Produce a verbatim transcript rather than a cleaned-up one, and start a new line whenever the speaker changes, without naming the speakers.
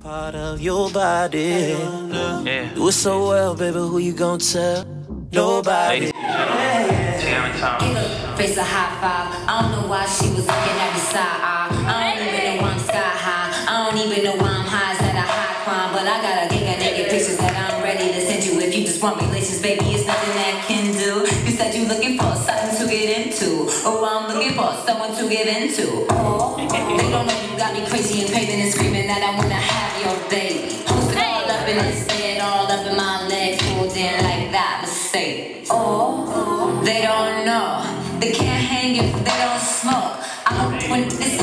Part of your body. Yeah. Do it so well, baby. Who you gonna tell? Nobody.
Face a high five. I don't know why she was looking at the side eye. I don't even know why I'm sky high. I don't even know why I'm high. Is that a high crime? But I got a gang of naked pictures that I'm ready to send you. If you just want relations, baby, it's nothing that can do. You said you looking for something to get into. Oh, I'm looking for someone to give into. Oh, they don't know you got me crazy and paving and screaming that I wanna have your baby. Posted all up in his bed, all up in my legs, pulled in like that mistake. Oh, they don't know. They can't hang if they don't smoke. I hope when this